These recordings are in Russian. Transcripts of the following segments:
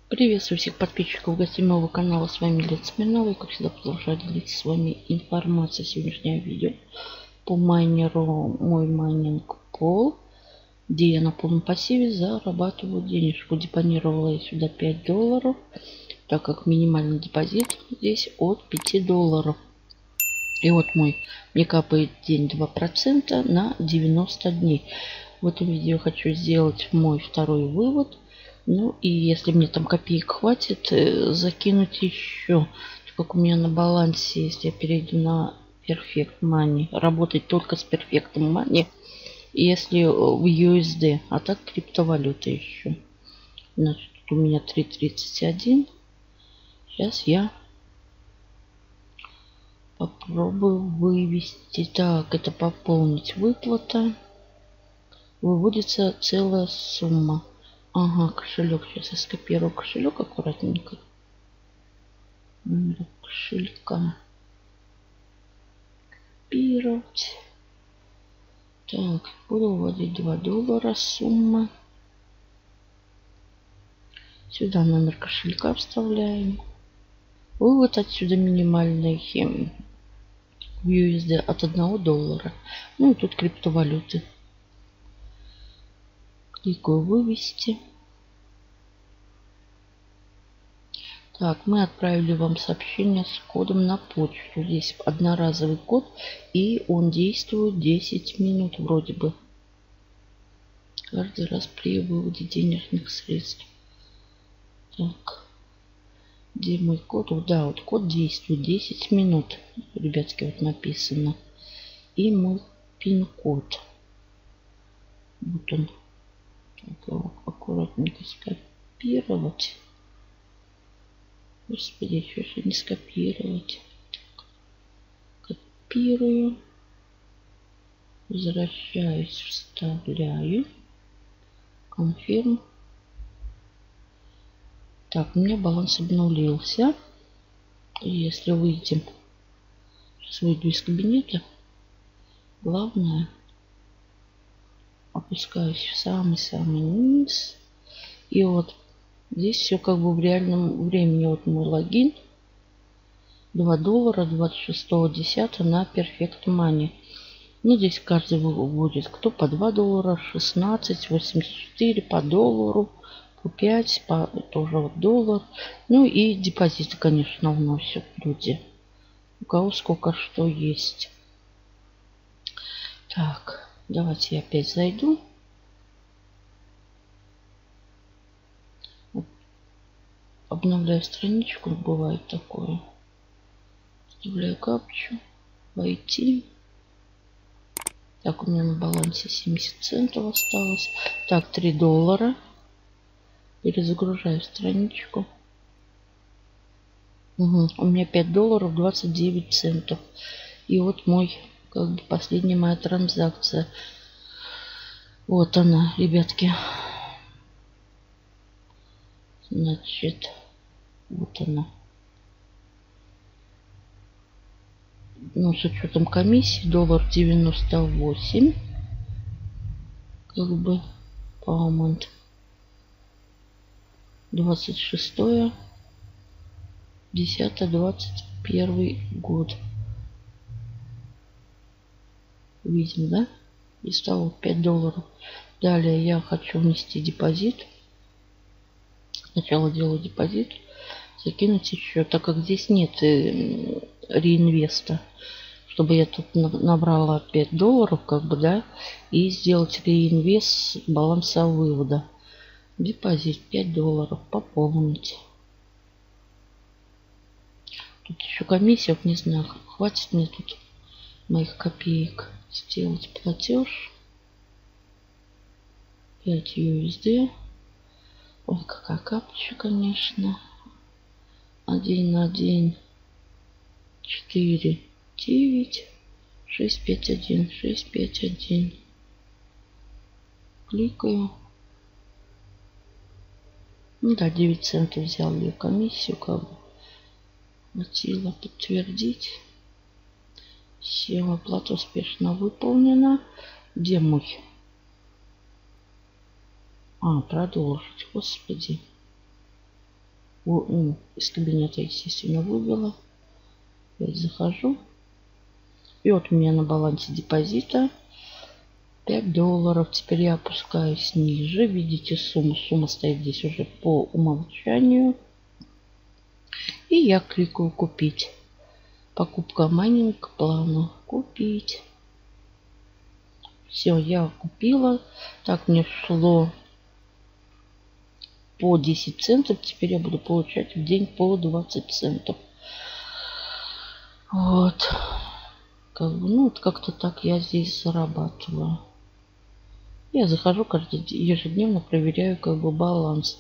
Приветствую всех подписчиков гостей моего канала. С вами Лена Смирнова. И как всегда продолжаю делиться с вами информацией. Сегодняшнее видео по майнеру мой майнинг пол, где я на полном пассиве зарабатываю денежку. Депонировала я сюда $5, так как минимальный депозит здесь от $5. И вот мне капает день 2% на 90 дней. В этом видео хочу сделать мой второй вывод. Ну и если мне там копеек хватит, закинуть еще. Как у меня на балансе, если я перейду на Perfect Money, работать только с Perfect Money, если в USD, а так криптовалюта еще. Значит, тут у меня 3.31. Сейчас я попробую вывести. Так, это пополнить выплата. Выводится целая сумма. Ага, кошелек. Сейчас я скопирую кошелек аккуратненько. Номер кошелька. Копировать. Так, буду вводить $2 сумма. Сюда номер кошелька вставляем. Вывод отсюда минимальный в USD от $1. Ну и тут криптовалюты. Кликаю вывести. Так, мы отправили вам сообщение с кодом на почту. Здесь одноразовый код, и он действует 10 минут вроде бы. Каждый раз при выводе денежных средств. Так, где мой код? Да, вот код действует 10 минут. Ребятки, вот написано. И мой пин-код. Вот он. Так, его аккуратненько скопировать. Господи, еще же не скопировать. Копирую. Возвращаюсь, вставляю. Конфирм. Так, у меня баланс обнулился. Если выйдем, сейчас выйду из кабинета. Главное, опускаюсь в самый-самый низ. И вот здесь все как бы в реальном времени. Вот мой логин. $2 26.10 на Perfect Money. Ну, здесь каждый выводит. Кто по $2, 16, 84 по доллару, по 5, по тоже вот $1. Ну и депозиты, конечно, вносят люди. У кого сколько что есть. Так, давайте я опять зайду. Обновляю страничку, бывает такое. Вставляю капчу. Войти. Так, у меня на балансе 70 центов осталось. Так, $3. Перезагружаю страничку. Угу. У меня $5 29 центов. И вот мой, как бы, последняя моя транзакция. Вот она, ребятки. Значит, вот она. Ну, с учетом комиссии $1.98. Как бы, паумент. 26-10-21 год. Видим, да? И стало $5. Далее я хочу внести депозит. Сначала делаю депозит. Закинуть еще, так как здесь нет реинвеста. Чтобы я тут набрала $5, как бы, да, и сделать реинвест баланса вывода. Депозит $5 пополнить. Тут еще комиссия, не знаю, хватит мне тут моих копеек. Сделать платеж. 5 USD. Ой, какая капча, конечно. 1, 4, 9, 6, 5, 1, 6, 5, 1. Кликаю. Ну да, 9 центов взял ее комиссию, как бы. Хватило подтвердить. Все, оплата успешно выполнена. Где мой? Продолжить, господи. Из кабинета, естественно, вывела. Опять захожу. И вот у меня на балансе депозита $5. Теперь я опускаюсь ниже. Видите сумму. Сумма стоит здесь уже по умолчанию. И я кликаю купить. Покупка майнинг плана. Купить. Все, я купила. Так, мне шло по 10 центов. Теперь я буду получать в день по 20 центов. Вот. Как бы, ну, вот как-то так я здесь зарабатываю. Я захожу ежедневно, проверяю как бы баланс.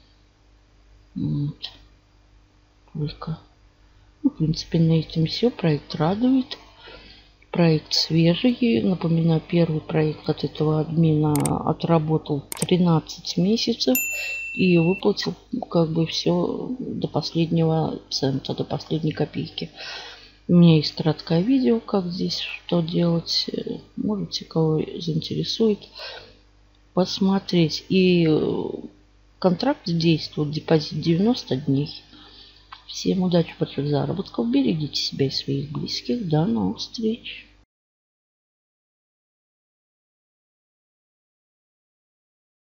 Вот. Только. Ну, в принципе, на этом все. Проект радует. Проект свежий. Напоминаю, первый проект от этого админа отработал 13 месяцев и выплатил как бы все до последнего цента, до последней копейки. У меня есть краткое видео, как здесь что делать. Можете, кого заинтересует, посмотреть. И контракт действует, депозит 90 дней. Всем удачи, больших заработков. Берегите себя и своих близких. До новых встреч.